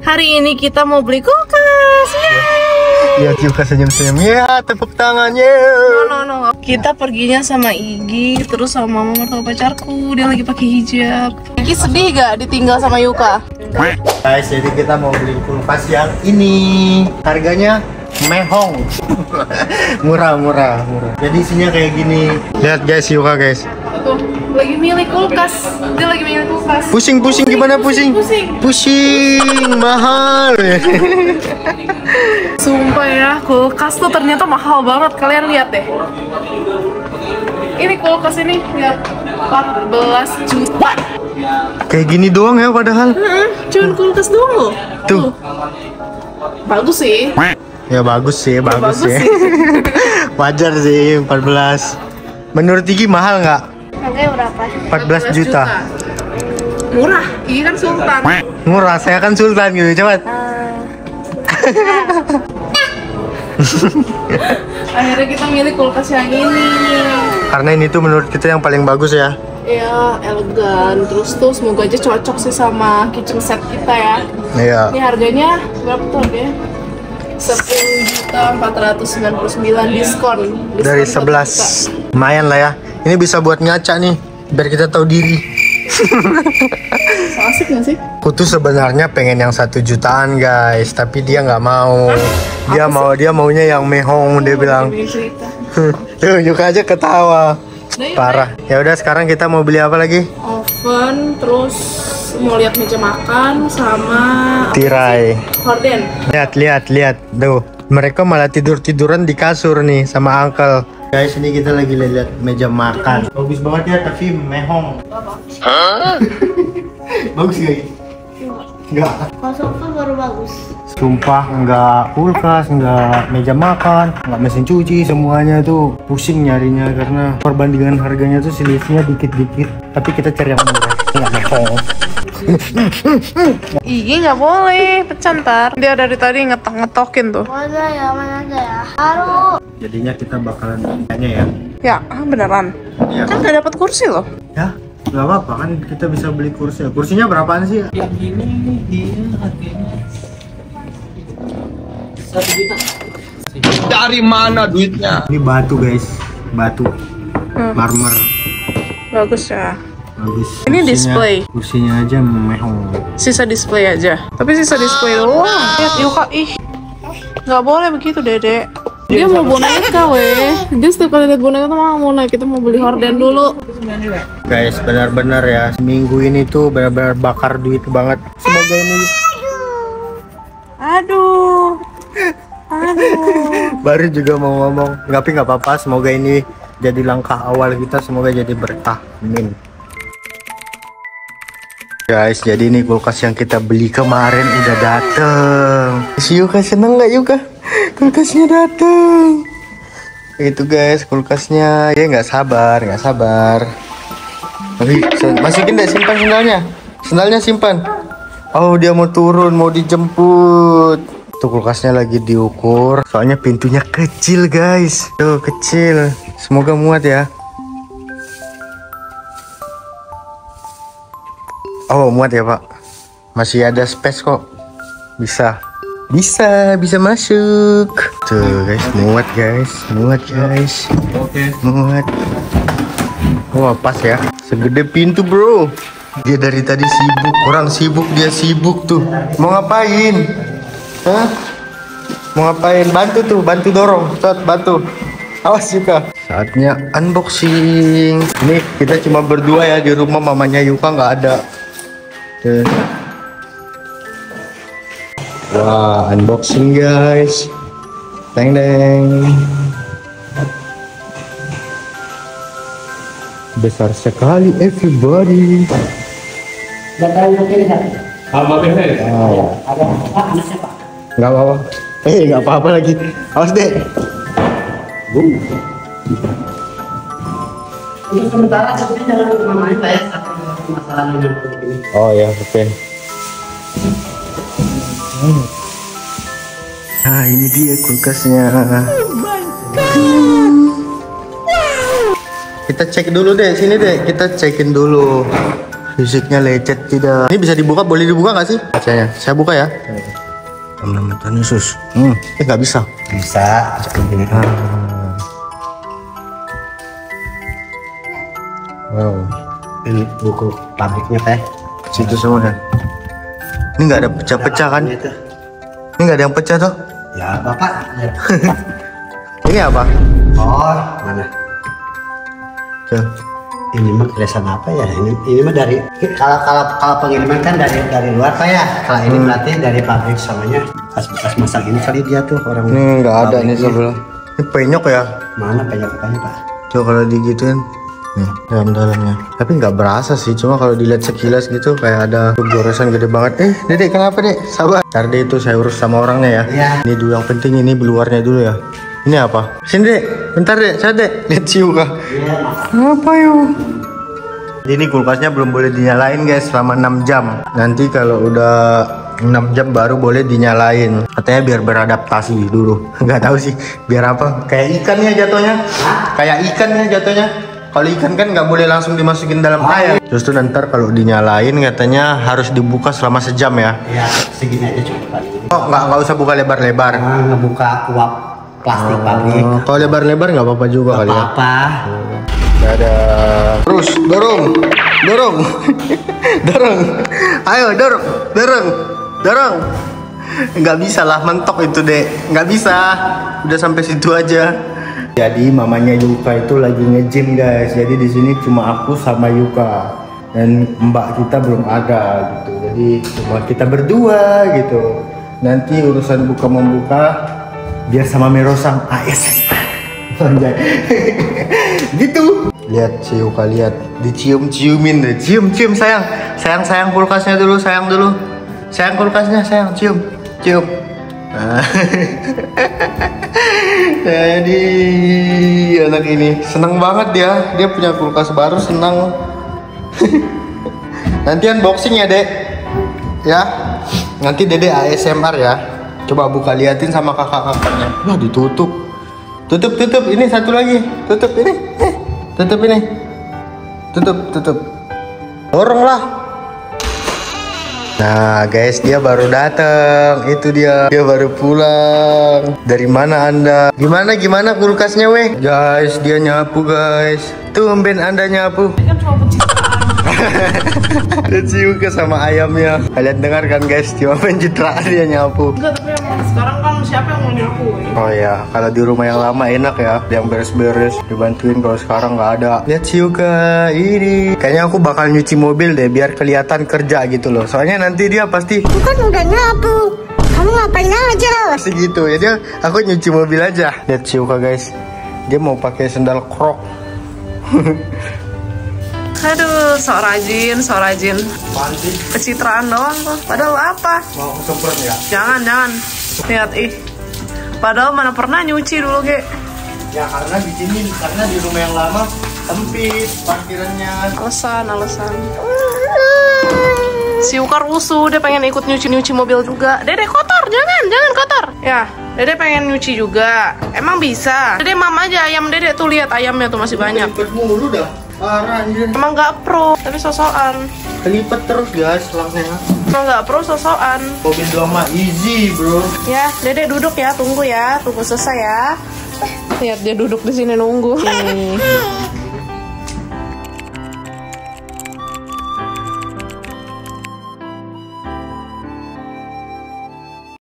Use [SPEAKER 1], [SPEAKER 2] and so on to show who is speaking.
[SPEAKER 1] Hari ini kita mau beli kulkas.
[SPEAKER 2] Lihat Yuka senyum-senyum. Ya, tepuk tangannya.
[SPEAKER 1] No. Kita perginya sama Igi, terus sama mama mertua pacarku. Dia lagi pakai hijab. Igi sedih gak ditinggal sama Yuka?
[SPEAKER 2] Guys, jadi kita mau beli kulkas yang ini. Harganya mehong. murah. Jadi isinya kayak gini. Lihat guys, Yuka guys.
[SPEAKER 1] Tuh, lagi milih kulkas. Dia lagi milih kulkas.
[SPEAKER 2] Pusing gimana pusing? Pusing, mahal.
[SPEAKER 1] Sumpah ya, kulkas tuh ternyata mahal banget. Kalian lihat deh. Ini kulkas ini lihat 14 juta.
[SPEAKER 2] Kayak gini doang ya padahal.
[SPEAKER 1] Cuman kulkas doang loh.
[SPEAKER 2] Tuh.
[SPEAKER 1] Bagus sih.
[SPEAKER 2] Ya bagus sih. Wajar sih 14. Menurut Igi mahal nggak?
[SPEAKER 3] Harganya berapa?
[SPEAKER 2] 14 juta.
[SPEAKER 1] Murah. Ini kan sultan.
[SPEAKER 2] Murah, saya kan sultan gitu, cepat.
[SPEAKER 1] Akhirnya kita milih kulkas yang ini.
[SPEAKER 2] Karena ini tuh menurut kita yang paling bagus ya.
[SPEAKER 1] Iya, elegan. Terus tuh semoga aja cocok sih sama kitchen set kita ya.
[SPEAKER 2] Iya.
[SPEAKER 1] Ini harganya berapa tuh ya? 10.499 diskon.
[SPEAKER 2] Dari 11. Lumayan lah ya. Ini bisa buat ngaca nih, biar kita tahu diri.
[SPEAKER 1] Asik gak sih?
[SPEAKER 2] Aku tuh sebenarnya pengen yang 1 jutaan guys, tapi dia nggak mau. Dia maunya yang mehong, dia bilang. Tuh, Yuka aja ketawa. Parah. Ya udah, sekarang kita mau beli apa lagi?
[SPEAKER 1] Oven, terus mau lihat meja makan sama
[SPEAKER 2] tirai.
[SPEAKER 1] horden.
[SPEAKER 2] Lihat. Tuh, mereka malah tiduran di kasur nih sama uncle. Guys, ini kita lagi lihat meja makan. Bagus banget ya, tapi mehong. Bagus gak? Enggak.
[SPEAKER 3] Kalau sofa baru bagus.
[SPEAKER 2] Sumpah, enggak kulkas, enggak meja makan, enggak mesin cuci, semuanya tuh pusing nyarinya karena perbandingan harganya tuh selisihnya dikit-dikit. Tapi kita cari yang murah, enggak mehong.
[SPEAKER 1] Igi nggak boleh, pecah ntar. Dia dari tadi ngetokin tuh.
[SPEAKER 3] Mana ya? Haru.
[SPEAKER 2] Jadinya kita bakalan tanya ya.
[SPEAKER 1] Ya, beneran.
[SPEAKER 2] Iya.
[SPEAKER 1] Kan nggak dapat kursi loh.
[SPEAKER 2] Ya, nggak apa-apa kan kita bisa beli kursi. Kursinya berapaan sih?
[SPEAKER 4] Yang ini dia harganya 1 juta. Dari mana duitnya?
[SPEAKER 2] Ini batu guys, batu marmer.
[SPEAKER 1] Bagus ya.
[SPEAKER 2] Bagus.
[SPEAKER 1] Ini display.
[SPEAKER 2] Kursinya aja mehong.
[SPEAKER 1] Sisa display aja. Tapi sisa display doang. Lihat Yuka, nggak boleh begitu Dede. Dia mau boneka weh. Dia setiap kali lihat boneka tuh mau naik. Kita mau beli horden dulu.
[SPEAKER 2] Guys, benar-benar ya, seminggu ini tuh benar-benar bakar duit banget. Semoga ini.
[SPEAKER 1] Aduh.
[SPEAKER 2] Baru juga mau ngomong, tapi nggak apa-apa. Semoga ini jadi langkah awal kita. Semoga jadi berkah. Amin. Guys, jadi ini kulkas yang kita beli kemarin udah dateng. Si Yuka seneng nggak Yuka? Kulkasnya dateng. Itu guys, kulkasnya. Ya nggak sabar. Tapi masukin deh, simpan sendalnya. Sendalnya simpan. Oh, dia mau turun, mau dijemput. Tuh kulkasnya lagi diukur. Soalnya pintunya kecil guys. Tuh kecil. Semoga muat ya. Oh, muat ya Pak. Masih ada space kok. Bisa masuk. Tuh guys, muat guys.
[SPEAKER 4] Oke.
[SPEAKER 2] Muat. Wah, pas ya. Segede pintu bro. Dia dari tadi sibuk. Orang sibuk, dia sibuk tuh. Mau ngapain? Hah? Mau ngapain? Bantu dorong. Bantu. Awas Yuka. Saatnya unboxing. Ini kita cuma berdua ya di rumah, mamanya Yuka nggak ada. Wah, unboxing guys. Deng. Besar sekali everybody. Nggak apa-apa. Nggak apa-apa lagi. Awas deh.
[SPEAKER 4] Untuk sementara tapi jangan kemana-mana ya, masalah ini.
[SPEAKER 2] Oh ya, oke. Nah, ini dia kulkasnya. Kita cek dulu deh, sini deh. Kita cekin dulu. fisiknya lecet tidak. Ini bisa dibuka, boleh dibuka nggak sih kacanya? Saya buka ya. Nama Tuhan Yesus. Nggak bisa.
[SPEAKER 5] Bisa.
[SPEAKER 2] Wow.
[SPEAKER 5] Ini buku pabriknya teh.
[SPEAKER 2] Situ semua ya. Ini nggak ada pecah-pecah kan?
[SPEAKER 5] Itu.
[SPEAKER 2] Ini nggak ada yang pecah toh?
[SPEAKER 5] Ya bapak.
[SPEAKER 2] Ini apa?
[SPEAKER 5] Oh mana?
[SPEAKER 2] Tuh.
[SPEAKER 5] Ini mah tulisan apa ya? Ini mah dari kalau pengiriman kan dari luar pak ya. Kalau ini berarti dari pabrik samanya bekas masak ini kali dia tuh orang.
[SPEAKER 2] Ini nggak ada nih
[SPEAKER 5] pabriknya.
[SPEAKER 2] sebelah. Ini penyok ya?
[SPEAKER 5] Mana penyok-penyok pak?
[SPEAKER 2] Coba kalau digituin. Nih, dalam-dalamnya. Tapi nggak berasa sih, cuma kalau dilihat sekilas gitu kayak ada goresan gede banget. Dedek kenapa dek? Sabar. Ntar deh itu saya urus sama orangnya ya.
[SPEAKER 5] Iya.
[SPEAKER 2] Ini dulu yang penting, ini luarnya dulu ya. Ini apa? Sini dek, bentar dek, saya dek. Lihat siu kah?
[SPEAKER 5] Iya.
[SPEAKER 2] Apa yuk? Ini kulkasnya belum boleh dinyalain guys selama 6 jam. Nanti kalau udah 6 jam baru boleh dinyalain. Katanya biar beradaptasi dulu. Nggak tahu sih biar apa. Kayak ikannya jatuhnya. Kayak ikannya jatuhnya. Kalau ikan kan nggak boleh langsung dimasukin dalam air. Justru nanti kalau dinyalain katanya harus dibuka selama sejam ya.
[SPEAKER 5] Ya segini aja cukup pak.
[SPEAKER 2] Oh nggak usah buka lebar-lebar.
[SPEAKER 5] Ngebuka uap plastik pabrik.
[SPEAKER 2] Kalau lebar-lebar nggak apa-apa juga kali ya.
[SPEAKER 5] Apa?
[SPEAKER 2] Dadah. Terus dorong. Dorong. Ayo dorong. Nggak bisa lah, mentok itu dek. Nggak bisa. Udah sampai situ aja. Jadi mamanya Yuka itu lagi nge-gym guys. Jadi di sini cuma aku sama Yuka dan mbak kita belum ada gitu. Jadi cuma kita berdua gitu. Nanti urusan buka membuka biar sama Merosang ASMR. Gitu. Lihat si Yuka, lihat dicium-ciumin deh. Cium sayang kulkasnya dulu, sayang kulkasnya, sayang cium. Nah. Jadi anak ini seneng banget dia punya kulkas baru, senang. Nanti unboxing ya dek ya, nanti dede ASMR ya. Coba buka liatin sama kakak-kakaknya. Wah ditutup ini satu lagi, tutup ini dorong lah. Nah guys, dia baru datang. Itu dia baru pulang. Dari mana anda? Gimana kulkasnya weh? Guys, dia nyapu guys. Tumben anda nyapu. Dan Yuka sama ayamnya. Kalian dengar kan guys, cuma pencitraan dia nyapu.
[SPEAKER 1] Enggak, tapi emang sekarang kan siapa yang mau nyapu?
[SPEAKER 2] Oh ya, kalau di rumah yang lama enak ya, yang beres-beres dibantuin. Kalau sekarang nggak ada. Lihat Yuka ini. Kayaknya aku bakal nyuci mobil deh, biar kelihatan kerja gitu loh. Soalnya nanti dia pasti.
[SPEAKER 3] Bukan udah nyapu. Kamu ngapain aja?
[SPEAKER 2] Pasti gitu ya, dia aku nyuci mobil aja. Lihat Yuka guys, dia mau pakai sendal krok.
[SPEAKER 1] Aduh, sok rajin. Pencitraan doang tuh. Padahal apa?
[SPEAKER 2] Mau semprot ya?
[SPEAKER 1] Jangan. Lihat padahal mana pernah nyuci dulu ge.
[SPEAKER 2] Ya karena di sini, karena di rumah yang lama sempit parkirannya.
[SPEAKER 1] Alasan. Si Yuka rusuh, dia pengen ikut nyuci mobil juga. Dede kotor, jangan kotor. Ya, Dede pengen nyuci juga. Emang bisa. Dede mam aja ayam Dede tuh, lihat ayamnya tuh masih banyak.
[SPEAKER 2] Kelipet mulu dah. Parah anjir.
[SPEAKER 1] Emang nggak pro, tapi sosokan.
[SPEAKER 2] Kelipet terus guys selangnya.
[SPEAKER 1] Emang nggak pro, sosokan.
[SPEAKER 2] Mobil lama easy bro.
[SPEAKER 1] Ya, Dede duduk ya, tunggu selesai ya. Lihat dia duduk di sini nunggu.